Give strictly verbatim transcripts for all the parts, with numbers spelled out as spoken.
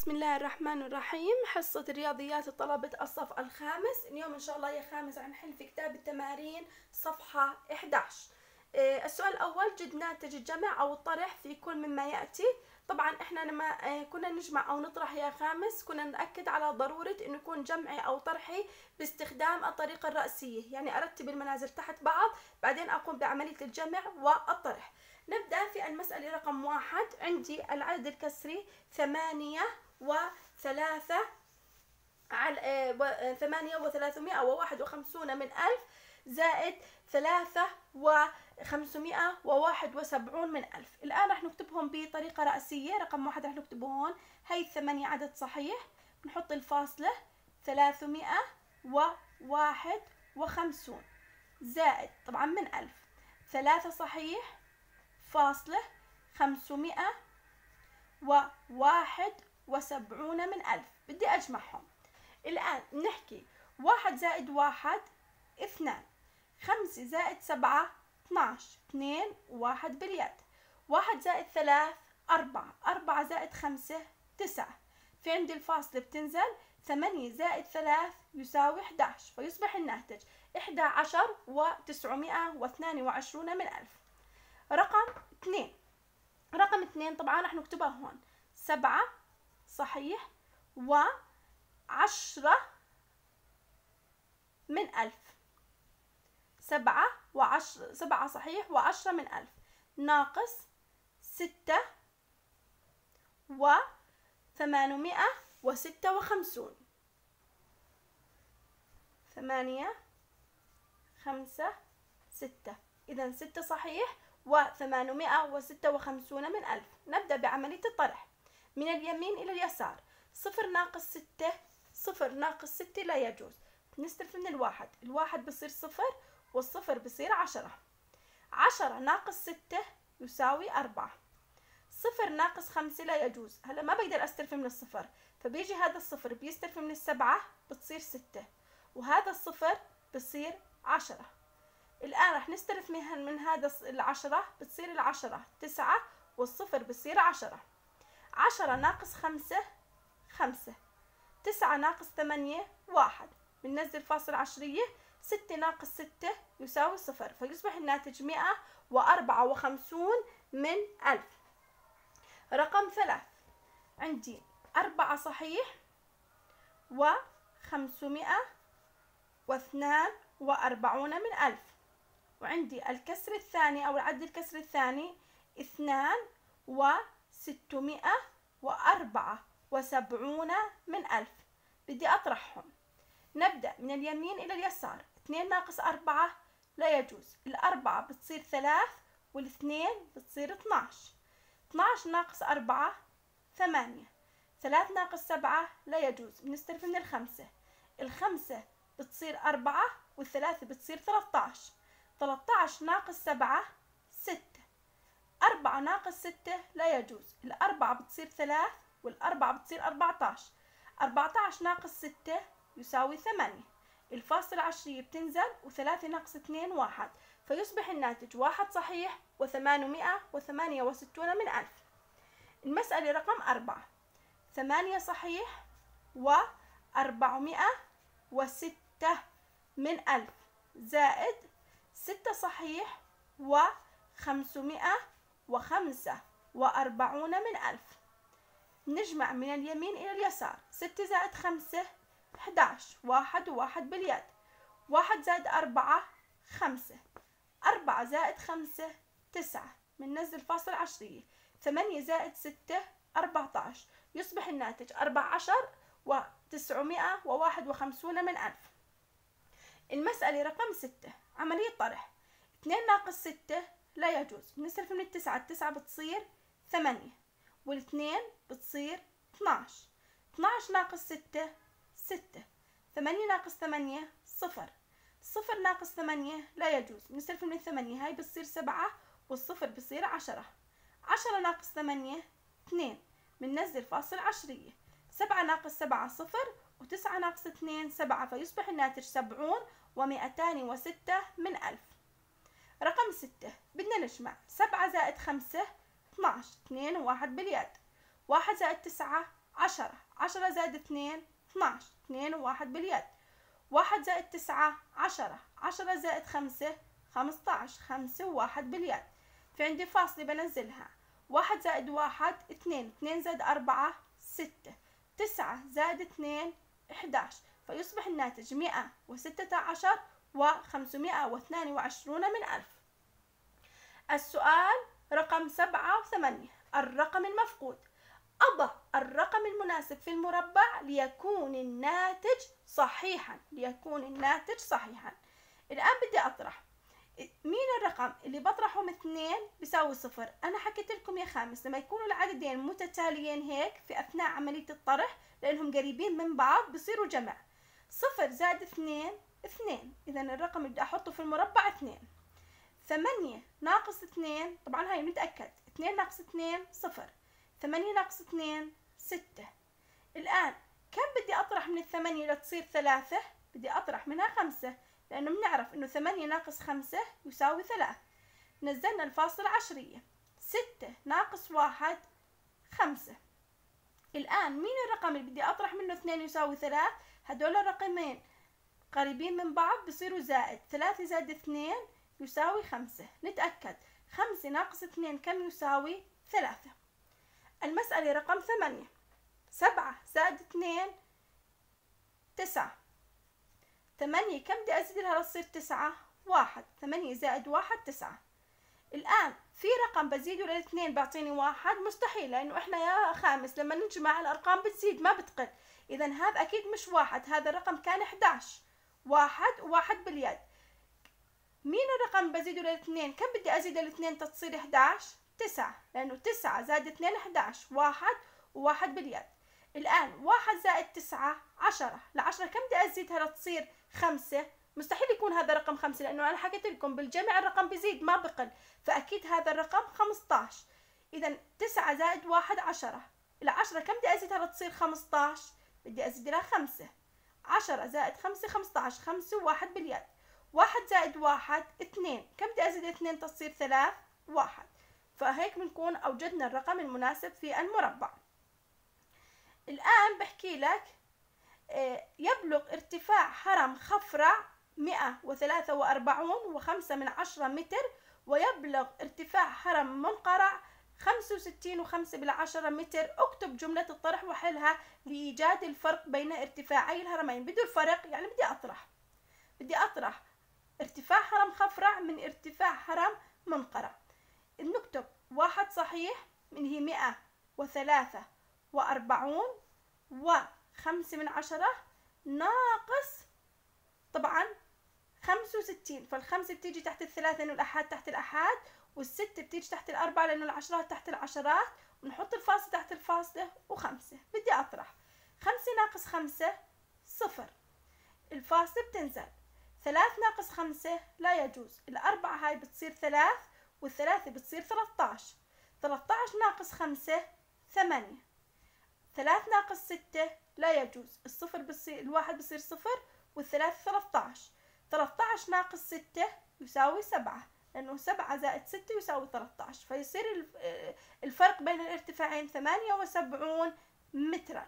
بسم الله الرحمن الرحيم. حصة الرياضيات طلبة الصف الخامس. اليوم إن شاء الله يا خامس هنحل في كتاب التمارين صفحة إحدى عشر. آه السؤال الأول: جد ناتج الجمع أو الطرح في كل مما يأتي. طبعا إحنا لما آه كنا نجمع أو نطرح يا خامس كنا نأكد على ضرورة إنه يكون جمعي أو طرحي باستخدام الطريقة الرئيسية، يعني أرتب المنازل تحت بعض بعدين أقوم بعملية الجمع والطرح. نبدأ في المسألة رقم واحد. عندي العدد الكسري ثمانية وثلاثة على ثمانية وثلاثمائة وواحد وخمسون من ألف زائد ثلاثة وخمسمائة وواحد وسبعون من ألف. الآن رح نكتبهم بطريقة رئيسية. رقم واحد رح نكتبه هون، هي الثمانية عدد صحيح، نحط الفاصلة ثلاثمائة وواحد وخمسون زائد طبعا من ألف ثلاثة صحيح فاصلة خمسمائة وواحد وسبعون من ألف. بدي أجمعهم. الآن نحكي واحد زائد واحد اثنان، خمسة زائد سبعة اثناش، اثنين وواحد باليد، واحد زائد ثلاث أربعة، أربعة زائد خمسة تسعة، في عندي الفاصلة بتنزل، ثمانية زائد ثلاث يساوي احداش، فيصبح الناتج إحدى عشر وتسعمائة واثنان وعشرون من ألف. رقم اثنين، رقم اثنين طبعا رح نكتبها هون، سبعة صحيح وعشرة من ألف، سبعة وعشرة، سبعة صحيح وعشرة من ألف، ناقص ستة وثمانمائة وستة وخمسون، ثمانية خمسة ستة، إذا ستة صحيح وثمانمائة وستة وخمسون من ألف. نبدأ بعملية الطرح من اليمين إلى اليسار. صفر ناقص ستة، صفر ناقص ستة لا يجوز، نستلف من الواحد، الواحد بصير صفر والصفر بصير عشرة. عشرة ناقص ستة يساوي أربعة. صفر ناقص خمسة لا يجوز، هلا ما بقدر استلف من الصفر، فبيجي هذا الصفر بيستلف من السبعة بتصير ستة، وهذا الصفر بصير عشرة. الآن رح نستلف من, من هذا العشرة بتصير العشرة تسعة والصفر بصير عشرة. عشرة ناقص خمسة خمسة، تسعة ناقص ثمانية واحد، بننزل فاصل عشرية، ستة ناقص ستة يساوي صفر، فيصبح الناتج مائة وأربعة وخمسون من ألف. رقم ثلاث، عندي أربعة صحيح وخمسمائة واثنان وأربعون من ألف، وعندي الكسر الثاني أو العدد الكسر الثاني اثنان وستمائة وأربعة وسبعون من ألف. بدي أطرحهم. نبدأ من اليمين إلى اليسار. اثنين ناقص أربعة لا يجوز، الأربعة بتصير ثلاث والاثنين بتصير اثناش. اثناش ناقص أربعة ثمانية، ثلاث ناقص سبعة لا يجوز، بنستلف من الخمسة، الخمسة بتصير أربعة والثلاثة بتصير ثلاثطاش. ثلاثطاش ناقص سبعة ستة، أربعة ناقص ستة لا يجوز، الأربعة بتصير ثلاث والأربعة بتصير أربعطاش. أربعطاش ناقص ستة يساوي ثمانية، الفاصل عشرية بتنزل وثلاثة ناقص اثنين واحد، فيصبح الناتج واحد صحيح وثمانمائة وثمانية وستون من ألف. المسألة رقم أربعة، ثمانية صحيح وأربعمائة وستة من ألف زائد ستة صحيح وخمسمائة وخمسة وأربعون من ألف. نجمع من اليمين إلى اليسار. ستة زائد خمسة احداش، واحد وواحد باليد، واحد زائد أربعة خمسة، أربعة زائد خمسة تسعة، بننزل فاصل عشرية، ثمانية زائد ستة أربعطاش، يصبح الناتج أربعة عشر وتسعمائة وواحد وخمسون من ألف. المسألة رقم ستة، عملية طرح. اثنين ناقص ستة لا يجوز، بنستلف من التسعة، التسعة بتصير ثمانية والاثنين بتصير اثناش. اثناش ناقص ستة ستة، ثمانية ناقص ثمانية صفر، صفر ناقص ثمانية لا يجوز، بنستلف من الثمانية، هاي بتصير سبعة والصفر بصير عشرة. عشرة ناقص ثمانية اثنين، بننزل فاصل عشرية، سبعة ناقص سبعة صفر وتسعة ناقص اثنين سبعة، فيصبح الناتج سبعون ومئتان وستة من ألف. رقم ستة، بدنا نجمع سبعة زائد خمسة اثناش، اثنين وواحد باليد، واحد زائد تسعة عشرة، عشرة زائد اثنين اثناعش، اثنين وواحد باليد. واحد زائد تسعة عشرة، عشرة زائد خمسة خمسطعش، خمسة وواحد باليد. في عندي فاصلة بنزلها، واحد زائد واحد اثنين، اثنين زائد أربعة ستة، تسعة زائد اثنين إحداش، فيصبح الناتج مئة وستة عشر وخمسمائة واثنان وعشرون من ألف. السؤال رقم سبعة وثمانية، الرقم المفقود. أضع الرقم المناسب في المربع ليكون الناتج صحيحا، ليكون الناتج صحيحا. الآن بدي أطرح. مين الرقم اللي بطرحه من اثنين بيساوي صفر؟ أنا حكيت لكم يا خامس لما يكونوا العددين متتاليين هيك في أثناء عملية الطرح لأنهم قريبين من بعض بصيروا جمع. صفر زائد اثنين اثنين، إذا الرقم اللي بدي أحطه في المربع اثنين. ثمانية ناقص اثنين، طبعا هاي بنتأكد، اثنين ناقص اثنين صفر. ثمانية ناقص اثنين ستة. الآن كم بدي أطرح من الثمانية لتصير ثلاثة؟ بدي أطرح منها خمسة، لأنه بنعرف إنه ثمانية ناقص خمسة يساوي ثلاثة. نزلنا الفاصلة عشرية. ستة ناقص واحد خمسة. الآن مين الرقم اللي بدي أطرح منه اثنين يساوي ثلاثة؟ هدول الرقمين قريبين من بعض بصيروا زائد، ثلاثة زائد اثنين يساوي خمسة. نتأكد، خمسة ناقص اثنين كم يساوي؟ ثلاثة. المسألة رقم ثمانية، سبعة زائد اثنين تسعة. ثمانية كم بدي أزيد لها لتصير تسعة؟ واحد. ثمانية زائد واحد تسعة. الآن في رقم بزيده للاثنين بيعطيني واحد؟ مستحيل، لأنه إحنا يا خامس لما نجمع الأرقام بتزيد ما بتقل، إذا هذا أكيد مش واحد، هذا الرقم كان إحداش. واحد وواحد باليد. مين الرقم بزيده للاثنين؟ كم بدي أزيد للاثنين تصير إحداش؟ تسعة، لأنه تسعة زائد اثنين إحداش، واحد وواحد باليد. الآن واحد زائد تسعة عشرة، العشرة كم بدي أزيدها لتصير خمسة؟ مستحيل يكون هذا رقم خمسة، لأنه أنا حكيت لكم بالجمع الرقم بيزيد ما بقل، فأكيد هذا الرقم خمسطعش. إذا تسعة زائد واحد عشرة، العشرة كم بدي أزيدها لتصير خمسطعش؟ بدي أزيد لها خمسة. عشرة زائد خمسة خمسطعش، خمسة وواحد باليد. واحد زائد واحد اثنين، كم بدي أزيد اثنين تصير ثلاث؟ واحد. فهيك بنكون أوجدنا الرقم المناسب في المربع. الآن بحكي لك يبلغ ارتفاع هرم خفرع مئة وثلاثة وأربعين وخمسة من عشرة متر، ويبلغ ارتفاع هرم منقرع خمسة وستين وخمسة بالعشرة متر. اكتب جملة الطرح وحلها لإيجاد الفرق بين ارتفاعي الهرمين. بده الفرق يعني بدي أطرح، بدي أطرح ارتفاع هرم خفرع من ارتفاع هرم منقرع. نكتب واحد صحيح من هي مئة وثلاثة وأربعون وخمسة من عشرة ناقص طبعا خمسة وستين، فالخمسة بتيجي تحت الثلاثة لأنه الأحاد تحت الأحاد، والستة بتيجي تحت الأربعة لأنه العشرات تحت العشرات، ونحط الفاصلة تحت الفاصلة وخمسة. بدي أطرح خمسة ناقص خمسة صفر، الفاصلة بتنزل. ثلاث ناقص خمسة لا يجوز، الأربعة هاي بتصير ثلاث والثلاثة بتصير ثلاثطعش. ثلاثطعش ناقص خمسة ثمانية. ثلاث ناقص ستة لا يجوز، الصفر بصير الواحد بصير صفر والثلاثة ثلاثطعش. ثلاثطعش ناقص ستة يساوي سبعة، لأنه سبعة زائد ستة يساوي ثلاثطعش، فيصير الفرق بين الارتفاعين ثمانية وسبعون مترا.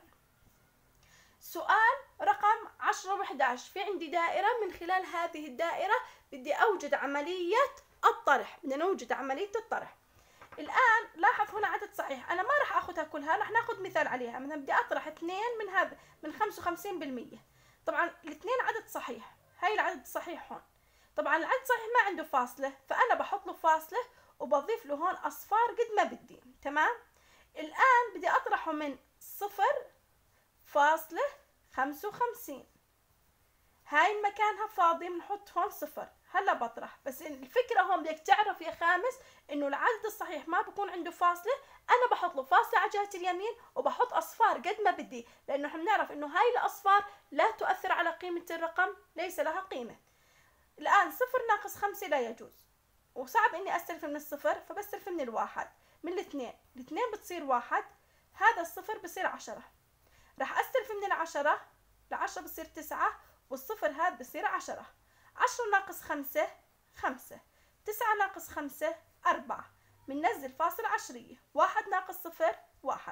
سؤال رقم عشرة وإحداش، في عندي دائرة، من خلال هذه الدائرة بدي أوجد عملية الطرح، بدنا نوجد عملية الطرح. الآن لاحظ هنا عدد صحيح، أنا ما راح أخذها كلها، راح ناخذ مثال عليها. مثلا بدي أطرح اثنين من هذا من خمسة وخمسين بالمية، طبعا الاثنين عدد صحيح، هاي العدد الصحيح هون. طبعا العدد الصحيح ما عنده فاصلة، فأنا بحط له فاصلة وبضيف له هون أصفار قد ما بدي، تمام؟ الآن بدي أطرحه من صفر فاصلة خمسة وخمسين، هاي مكانها فاضي بنحط هون صفر. هلا بطرح، بس الفكرة هون بدك تعرف يا خامس انه العدد الصحيح ما بكون عنده فاصلة، انا بحط له فاصلة على جهة اليمين وبحط اصفار قد ما بدي، لانه احنا بنعرف انه هاي الاصفار لا تؤثر على قيمة الرقم، ليس لها قيمة. الان صفر ناقص خمسة لا يجوز، وصعب اني استلف من الصفر، فبستلف من الواحد. من الاثنين، الاثنين بتصير واحد، هذا الصفر بصير عشرة. راح استلف من العشرة، العشرة بصير تسعة، والصفر هذا بصير عشرة. عشرة ناقص خمسة خمسة، تسعة ناقص خمسة أربعة، بننزل فاصل عشرية. واحد ناقص صفر واحد،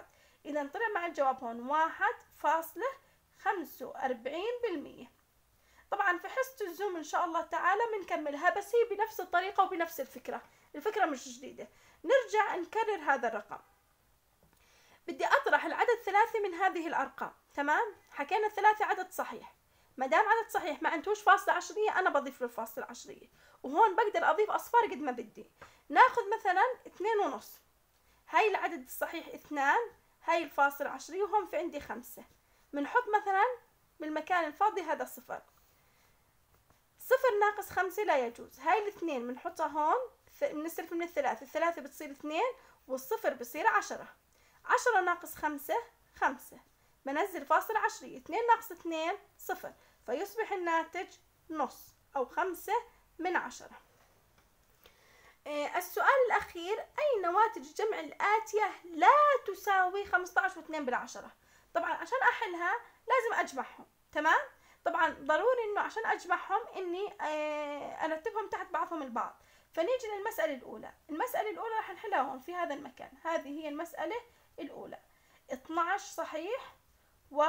إذا طلع مع الجواب هون واحد فاصلة خمسة وأربعين بالمية. طبعا في حصة الزوم إن شاء الله تعالى بنكملها، بس هي بنفس الطريقة وبنفس الفكرة، الفكرة مش جديدة. نرجع نكرر هذا الرقم. بدي أطرح العدد ثلاثة من هذه الأرقام، تمام؟ حكينا الثلاثة عدد صحيح، ما دام عدد صحيح ما عندهوش فاصلة عشرية أنا بضيف له الفاصلة العشرية، وهون بقدر أضيف أصفار قد ما بدي. ناخذ مثلا اثنين ونص، هاي العدد الصحيح اثنان، هاي الفاصلة عشرية، وهون في عندي خمسة. بنحط مثلا بالمكان الفاضي هذا صفر. صفر ناقص خمسة لا يجوز، هاي الاثنين بنحطها هون، بنصرف من الثلاثة، الثلاثة بتصير اثنين والصفر بصير عشرة. عشرة ناقص خمسة خمسة، بنزل فاصلة عشرية، اثنين ناقص اثنين صفر، فيصبح الناتج نص أو خمسة من عشرة. السؤال الأخير، أي نواتج الجمع الآتية لا تساوي خمسة عشر واثنين بالعشرة؟ طبعا عشان أحلها لازم أجمعهم، تمام؟ طبعا ضروري إنه عشان أجمعهم إني أرتبهم تحت بعضهم البعض. فنيجي للمسألة الأولى، المسألة الأولى راح نحلها هون في هذا المكان، هذه هي المسألة الأولى. اثني عشر صحيح و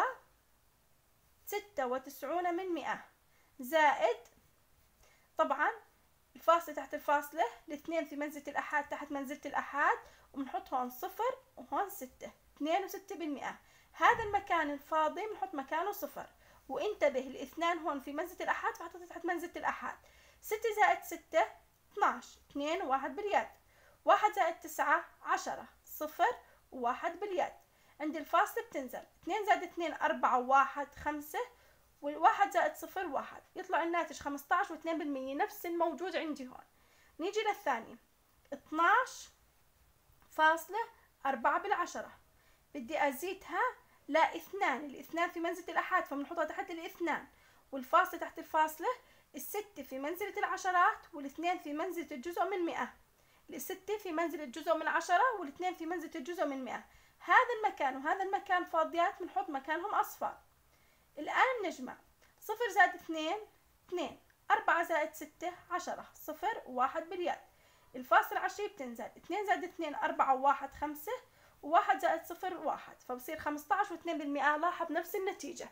ستة وتسعون من مئة زائد، طبعا الفاصلة تحت الفاصلة، الاثنين في منزلة الأحاد تحت منزلة الأحاد، وبنحط هون صفر وهون ستة، اثنين وستة بالمئة. هذا المكان الفاضي بنحط مكانه صفر، وانتبه الاثنان هون في منزلة الأحاد فحطيت تحت منزلة الأحاد. ستة زائد ستة اثني عشر، اثنين وواحد باليد. واحد زائد تسعة عشرة، صفر وواحد باليد. عندي الفاصلة بتنزل، اثنين زائد اثنين أربعة وواحد خمسة، والواحد زائد صفر واحد، يطلع الناتج خمسة عشر واثنين بالمية، نفس الموجود عندي هون. نيجي للثاني، اثني عشر فاصلة أربعة بالعشرة، بدي أزيدها لاثنان، الاثنان في منزلة الأحاد فبنحطها تحت الاثنان، والفاصلة تحت الفاصلة، الستة في منزلة العشرات والاثنين في منزلة الجزء من مئة، الستة في منزلة الجزء من عشرة والاثنين في منزلة الجزء من مئة. هذا المكان وهذا المكان فاضيات بنحط مكانهم أصفار. الآن بنجمع، صفر زائد اثنين اثنين، أربعة زائد ستة عشرة، صفر وواحد باليد. الفاصلة عشرية بتنزل، اثنين زائد اثنين أربعة وواحد خمسة، وواحد زائد صفر واحد، فبصير خمسة عشر واثنين بالمئة. لاحظ نفس النتيجة.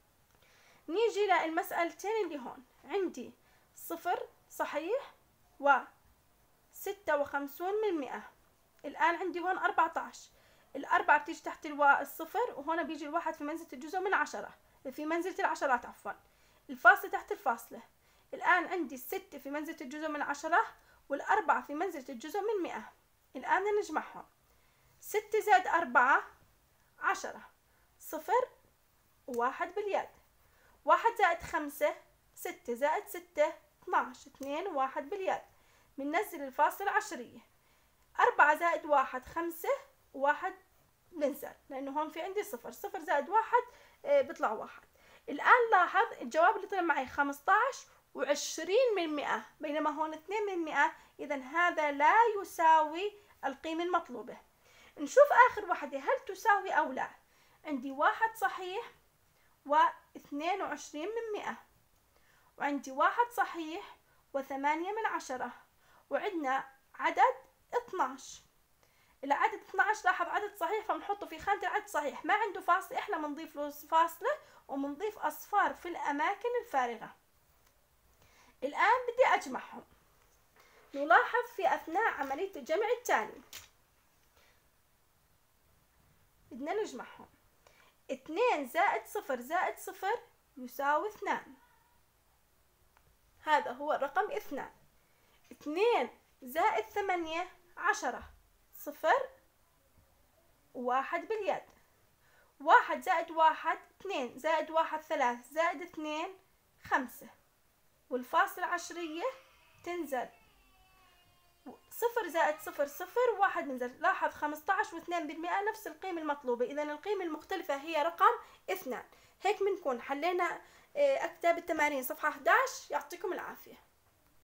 نيجي للمسألتين اللي هون، عندي صفر صحيح و ستة وخمسون من مئة. الآن عندي هون أربعة عشر، الأربعة بتيجي تحت الوا... الصفر، وهون بيجي الواحد في منزلة الجزء من عشرة، في منزلة العشرات عفوا، الفاصلة تحت الفاصلة. الآن عندي الستة في منزلة الجزء من عشرة والأربعة في منزلة الجزء من مئة. الآن نجمعهم، ستة زائد أربعة عشرة، صفر وواحد باليد. واحد زائد خمسة ستة، زائد ستة اثني عشر، اثنين وواحد باليد. بننزل الفاصلة عشرية، أربعة زائد واحد خمسة، وواحد بنزل لأنه هون في عندي صفر، صفر زائد واحد آه بيطلع واحد. الآن لاحظ الجواب اللي طلع معي خمسة عشر وعشرين من مئة، بينما هون اثنين من مئة، إذا هذا لا يساوي القيمة المطلوبة. نشوف آخر وحدة هل تساوي أو لا. عندي واحد صحيح واثنين وعشرين من مئة، وعندي واحد صحيح وثمانية من عشرة، وعندنا عدد اثني عشر. العدد اثني عشر لاحظ عدد صحيح فبنحطه في خانة العدد صحيح، ما عنده فاصلة احنا بنضيف له فاصلة وبنضيف أصفار في الأماكن الفارغة. الآن بدي أجمعهم. نلاحظ في أثناء عملية الجمع التالي، بدنا نجمعهم، اثنين زائد صفر زائد صفر يساوي اثنان، هذا هو الرقم اثنان. اثنين زائد ثمانية عشرة، صفر وواحد باليد. واحد زائد واحد اثنين، زائد واحد ثلاث، زائد اثنين خمسة، والفاصلة عشرية تنزل، صفر زائد صفر صفر، واحد بنزل. لاحظ خمسة عشر واثنين بالمئة نفس القيمة المطلوبة، إذا القيمة المختلفة هي رقم اثنان. هيك بنكون حلينا كتاب التمارين صفحة أحد عشر. يعطيكم العافية.